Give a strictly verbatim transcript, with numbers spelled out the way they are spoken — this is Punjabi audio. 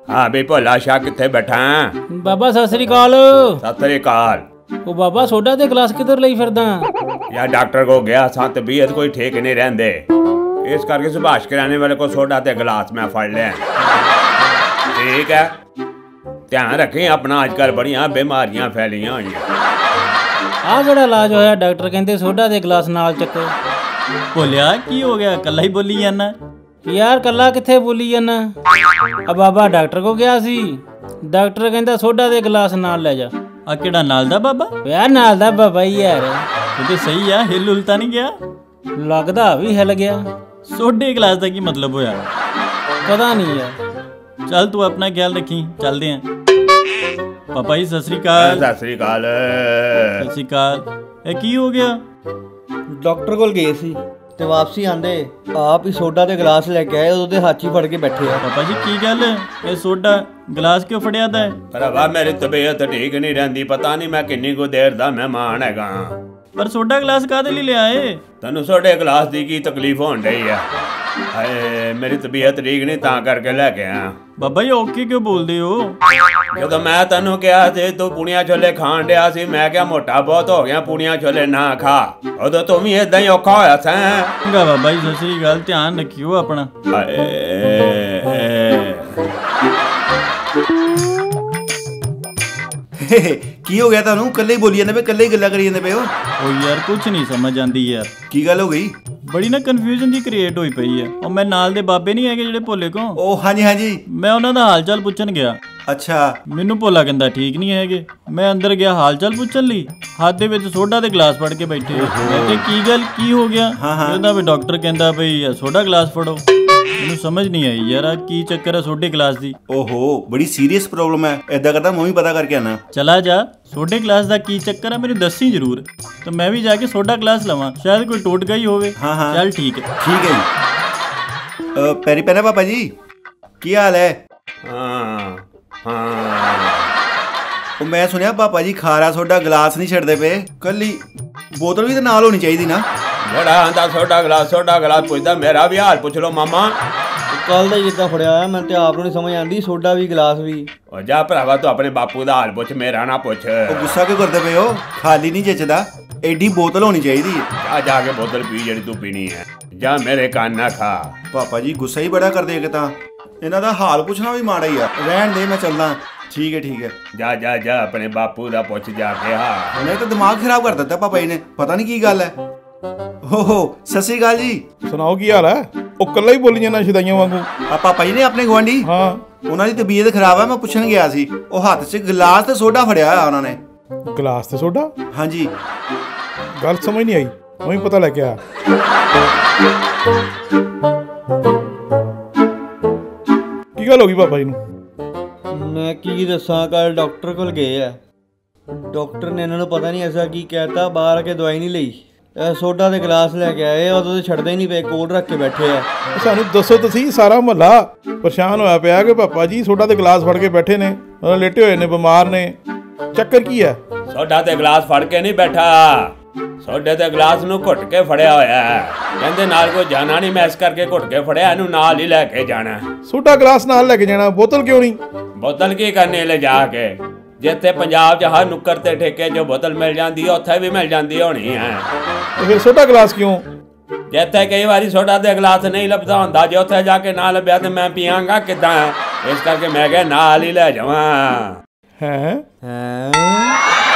हाँ भी भोला शाह किथे बैठा? बाबा सत श्री अकाल। सत श्री अकाल। ओ बाबा सोडा दे गिलास किधर लई फिरदा? यार डॉक्टर को गया सा, तबीयत कोई ठीक नहीं रहंदे, इस करके सुभाष किराने वाले को सोडा ते गिलास मैं फड़ लिया। ठीक है, ध्यान रखें अपना, अजकल बड़ियां बीमारियां फैलियां हुई। आ जड़ा इलाज होया डॉक्टर कहंदे सोडा दे गिलास नाल चको। भोलिया की हो गया, कल्ला ही बोली जाना? यार कल्ला किथे बोली जाना? अब बाबा डॉक्टर को गया सी, डॉक्टर कहंदा सोडा दे गिलास नाल ले जा। आ केड़ा नाल दा बाबा? यार नाल दा बाबा ही यार। ते सही है, हिल हुलता नहीं गया? लगदा भी हिल गया। सोडे गिलास दा की मतलब होया? पता नहीं यार। चल तू अपना ख्याल रखी, चलते हैं। पापा जी सत श्री अकाल। सत श्री अकाल। सत श्री अकाल। ए की हो गया? डॉक्टर कोल गए सी ते वापसी आंदे आप ही सोडा दे गिलास लेके आए, ਉਹਦੇ ਹੱਥ ਹੀ ਫੜ ਕੇ ਬੈਠੇ ਆ। पापा जी की गल है, ये सोडा गिलास क्यों फड़िया दा है? भरावा मेरी तबीयत ठीक नहीं रहंदी, पता नहीं मैं किन्नी को देर दा मेहमान हैगा। पर सोडा गिलास कादे लिए ले आए? तैनू सोडे गिलास दी की तकलीफ होन रही है? हाय मेरी तबीयत ठीक नहीं ता करके लेके आया। बाबा जी औखे क्यों बोलदे हो? ਜਦੋਂ मैं ਤੈਨੂੰ ਕਿਹਾ ਸੀ ਤੂੰ ਪੂੜੀਆਂ ਛੋਲੇ ਖਾਣ ਡਿਆ ਸੀ, ਮੈਂ ਕਿਹਾ ਮੋਟਾ ਬਹੁਤ ਹੋ ਗਿਆ, ਪੂੜੀਆਂ ਛੋਲੇ ਨਾ ਖਾ, ਉਦੋਂ ਤੂੰ ਵੀ ਇਦਾਂ ਹੀ ਔਖਾ ਹੋਇਆ ਸੈਂ। ਚੰਗਾ ਬਾਬਾ ਜੀ ਸਤਿ ਸ੍ਰੀ ਅਕਾਲ, ਧਿਆਨ ਰੱਖਿਓ ਆਪਣਾ। ਕੀ ਹੋ ਗਿਆ ਤੁਹਾਨੂੰ? ਕੱਲੇ ਹੀ ਬੋਲੀ ਜਾਂਦੇ ਪਏ, ਕੱਲੇ ਹੀ ਗੱਲਾਂ ਕਰੀ ਜਾਂਦੇ ਪਏ ਹੋ। ਉਹ ਯਾਰ ਕੁਝ ਨਹੀਂ ਸਮਝ ਆਂਦੀ ਯਾਰ। ਕੀ ਗੱਲ ਹੋ ਗਈ? ਬੜੀ ਨਾ ਕਨਫਿਊਜ਼ਨ ਜੀ ਕ੍ਰੀਏਟ ਹੋਈ ਪਈ ਹੈ। ਉਹ ਮੈਂ ਨਾਲ ਦੇ ਬਾਬੇ ਨਹੀਂ ਹੈਗੇ ਜਿਹੜੇ ਭੋਲੇ ਕੋ, ਉਹ ਹਾਂਜੀ ਹਾਂਜੀ, ਮੈਂ ਉਹਨਾਂ ਦਾ ਹਾਲ ਚਾਲ ਪੁੱਛਣ ਗਿਆ। ਅੱਛਾ। ਮੈਨੂੰ ਭੋਲਾ ਕਹਿੰਦਾ ਠੀਕ ਨਹੀਂ ਹੈਗੇ। ਮੈਂ ਅੰਦਰ ਗਿਆ ਹਾਲ ਚਾਲ ਪੁੱਛਣ ਲਈ, ਹੱਥ ਦੇ ਵਿੱਚ ਸੋਡਾ ਦੇ ਗਲਾਸ ਫੜ ਕੇ ਬੈਠੇ। ਮੈਂ ਕਿਹਾ ਕੀ ਗੱਲ ਕੀ ਹੋ ਗਿਆ? ਕਹਿੰਦਾ ਵੀ ਡਾਕਟਰ ਕਹਿੰਦਾ ਬਈ ਸੋਡਾ ਗਲਾਸ ਫੜੋ। ਮੈਨੂੰ ਸਮਝ ਨਹੀਂ ਆਈ ਯਾਰ ਆ ਕੀ ਚੱਕਰ ਹੈ ਸੋਡੇ ਗਲਾਸ ਦੀ। ਓਹੋ ਬੜੀ ਸੀਰੀਅਸ ਪ੍ਰੋਬਲਮ ਹੈ, ਏਦਾਂ ਕਰਦਾ ਮੈਂ ਵੀ ਪਤਾ ਕਰਕੇ ਆਣਾ। ਚਲਾ ਜਾ, ਸੋਡੇ ਗਲਾਸ ਦਾ ਕੀ ਚੱਕਰ ਹੈ ਮੈਨੂੰ ਦੱਸੀ ਜ਼ਰੂਰ, ਤਾਂ ਮੈਂ ਵੀ ਜਾ ਕੇ ਸੋਡਾ ਗਲਾਸ ਲਵਾਂ, ਸ਼ਾਇਦ ਕੋਈ ਟੋਟਕਾ ਹੀ ਹੋਵੇ। ਹਾਂ ਹਾਂ ਚੱਲ ਠੀਕ ਹੈ। ਠੀਕ ਹੈ ਜੀ। ਪੈਰੀ ਪੈਣਾ ਪਾਪਾ ਜੀ, ਕੀ ਹਾਲ ਹੈ? ਹਾਂ ਹਾਂ ਉਹ ਮੈਂ ਸੁਣਿਆ ਪਾਪਾ ਜੀ ਖਾਰਾ ਸੋਡਾ ਗਲਾਸ ਨਹੀਂ ਛੱਡਦੇ ਪਏ, ਕੱਲੀ ਬੋਤਲ ਵੀ ਤਾਂ ਨਾਲ ਹੋਣੀ ਚਾਹੀਦੀ ਨਾ। ਜਿਹੜਾ ਆਂਦਾ ਸੋਡਾ ਗਲਾਸ ਸੋਡਾ ਗਲਾਸ ਪੁੱਛਦਾ, ਮੇਰਾ ਵੀ ਹਾਲ ਪੁੱਛ ਲਓ ਮਾਮਾ। ਕੱਲ ਦਾ ਹੀ ਜਿੱਦਾਂ ਫੜਿਆ ਹੋਇਆ, ਮੈਨੂੰ ਤੇ ਆਪ ਨੂੰ ਨਹੀਂ ਸਮਝ ਆਉਂਦੀ, ਸੋਡਾ ਵੀ ਗਲਾਸ ਵੀ। ਉਹ ਜਾ ਭਰਾਵਾ ਤੂੰ ਆਪਣੇ ਬਾਪੂ ਦਾ ਹਾਲ ਪੁੱਛ, ਮੇਰਾ ਨਾ ਪੁੱਛ। ਉਹ ਗੁੱਸਾ ਕਿਉਂ ਕਰਦੇ ਪਏ ਹੋ? ਖਾਲੀ ਨਹੀਂ ਜੱਚਦਾ, ਐਡੀ ਬੋਤਲ ਹੋਣੀ ਚਾਹੀਦੀ ਹੈ। ਜਾ ਜਾ ਕੇ ਬੋਤਲ ਪੀ ਜਿਹੜੀ ਤੂੰ ਪੀਣੀ ਹੈ, ਜਾ ਮੇਰੇ ਕੰਨ ਨਾ ਖਾ। ਪਾਪਾ ਜੀ ਗੁੱਸਾ ਹੀ ਬੜਾ ਕਰਦੇ ਕਿ ਤਾਂ ਇਹਨਾਂ ਦਾ ਹਾਲ ਪੁੱਛਣਾ ਵੀ ਮਾੜਾ ਹੀ ਆ। ਰਹਿਣ ਦੇ, ਮੈਂ ਚੱਲਦਾ। ਠੀਕ ਹੈ ਠੀਕ ਹੈ, ਜਾ ਜਾ ਜਾ ਆਪਣੇ ਬਾਪੂ ਦਾ ਪੁੱਛ ਜਾ ਕੇ। ਹਾਂ ਉਹਨੇ ਤਾਂ ਦਿਮਾਗ ਖਰਾਬ ਕਰ ਦਿੱਤਾ ਪਾਪਾ ਜੀ ਨੇ, ਪਤਾ ਨਹੀਂ ਕੀ ਗੱਲ ਹੈ। ਹੋ ਹੋ ਸਤਿ ਸ਼੍ਰੀ ਅਕਾਲ ਜੀ। ਸੁਣਾਓ ਕੀ ਹਾਲ ਹੈ? ਉਹ ਕੱਲਾ ਹੀ ਬੋਲੀ ਜਾਂਦਾ ਸ਼ਦਾਈਆਂ ਵਾਂਗੂ। ਆ ਪਾਪਾ ਜੀ ਨੇ ਆਪਣੇ ਗੁਆਂਢੀ, ਹਾਂ ਉਹਨਾਂ ਦੀ ਤਬੀਅਤ ਖਰਾਬ ਹੈ, ਮੈਂ ਪੁੱਛਣ ਗਿਆ ਸੀ। ਉਹ ਹੱਥ 'ਚ ਗਲਾਸ ਤੇ ਸੋਡਾ ਫੜਿਆ ਹੋਇਆ ਉਹਨਾਂ ਨੇ। ਗਲਾਸ ਤੇ ਸੋਡਾ? ਹਾਂਜੀ। ਗੱਲ ਸਮਝ ਨਹੀਂ ਆਈ, ਉਹੀ ਪਤਾ ਲੈ ਕੇ ਆ। ਕੀ ਗੱਲ ਹੋ ਗਈ ਪਾਪਾ ਜੀ ਨੂੰ? ਮੈਂ ਕੀ ਦੱਸਾਂ, ਕੱਲ ਡਾਕਟਰ ਕੋਲ ਗਏ ਆ, ਡਾਕਟਰ ਨੇ ਇਹਨਾਂ ਨੂੰ ਪਤਾ ਨਹੀਂ ਐਸਾ ਕੀ ਕਹਿਤਾ, ਬਾਹਰ ਆ ਕੇ ਦਵਾਈ ਨਹੀਂ ਲਈ, ਸੋਡਾ ਦੇ ਗਲਾਸ ਲੈ ਕੇ ਆਏ, ਉਦੋਂ ਤੇ ਛੱਡਦੇ ਹੀ ਨਹੀਂ ਪਏ, ਕੋਲ ਰੱਖ ਕੇ ਬੈਠੇ ਆ। ਸਾਨੂੰ ਦੱਸੋ ਤੁਸੀਂ, ਸਾਰਾ ਮੁਹੱਲਾ ਪਰੇਸ਼ਾਨ ਹੋਇਆ ਪਿਆ ਕਿ ਪਾਪਾ ਜੀ ਸੋਡਾ ਦੇ ਗਲਾਸ ਫੜ ਕੇ ਬੈਠੇ ਨੇ, ਲੇਟੇ ਹੋਏ ਨੇ, ਬਿਮਾਰ ਨੇ, ਚੱਕਰ ਕੀ ਹੈ? ਸੋਡਾ ਤੇ ਗਲਾਸ ਫੜ ਕੇ ਨਹੀਂ ਬੈਠਾ, ਸੋਡੇ ਤੇ ਗਲਾਸ ਨੂੰ ਘੁੱਟ ਕੇ ਫੜਿਆ ਹੋਇਆ ਹੈ। ਕਹਿੰਦੇ ਨਾਲ ਕੋਈ ਜਾਣਾ ਨਹੀਂ, ਮੈਂ ਇਸ ਕਰਕੇ ਘੁੱਟ ਕੇ ਫੜਿਆ, ਇਹਨੂੰ ਨਾਲ ਹੀ ਲੈ ਕੇ ਜਾਣਾ। ਸੋਡਾ ਗਲਾਸ ਨਾਲ ਲੈ ਕੇ ਜਾਣਾ, ਬੋਤਲ ਕਿਉਂ ਨਹੀਂ? ਬੋਤਲ ਕੀ ਕਰਨੀ ਲੈ ਜਾ ਕੇ? ਜਿੱਥੇ ਪੰਜਾਬ 'ਚ ਹਰ ਨੁੱਕਰ ਤੇ ਠੇਕੇ 'ਚ ਬੋਤਲ ਮਿਲ ਜਾਂਦੀ ਹੈ, ਉੱਥੇ ਵੀ ਮਿਲ ਜਾਂਦੀ ਹੋਣੀ ਹੈ। ਫਿਰ ਸੋਡਾ ਗਲਾਸ ਕਿਉਂ? ਜਿੱਥੇ ਕਈ ਵਾਰੀ ਸੋਡਾ ਦੇ ਗਲਾਸ ਨਹੀਂ ਲੱਭਦਾ ਹੁੰਦਾ, ਜੇ ਉੱਥੇ ਜਾ ਕੇ ਨਾ ਲੱਭਿਆ ਤੇ ਮੈਂ ਪੀਆਂਗਾ ਕਿੱਦਾਂ? ਇਸ ਕਰਕੇ ਮੈਂ ਕਿਹਾ ਨਾਲ ਹੀ ਲੈ ਜਾਵਾਂ। ਹੈ ਹੈ